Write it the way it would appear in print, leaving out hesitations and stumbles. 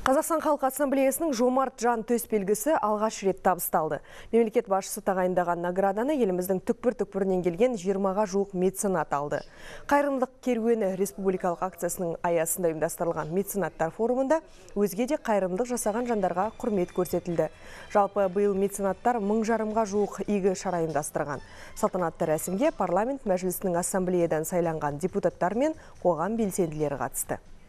Қазақстан Халқы Ассамблеясының жомарт жан төсбелгісі алғаш рет табысталды. Мемлекет басшысы тағайындаған награданы еліміздің түкпір-түкпірінен келген 20-ға жуық меценат алды. Қайырымдылық керуені республикалық акциясының аясында ұйымдастырылған меценаттар форумында өзге де қайырымдылық жасаған жандарға құрмет көрсетілді. Жалпы биыл меценаттар 1000-ға жуық игі шара ұйымдастырған. Салтанатты рәсімге парламент мәжілісінің ассамблеядан сайланған депутаттар мен қоғам белсенділері қатысты.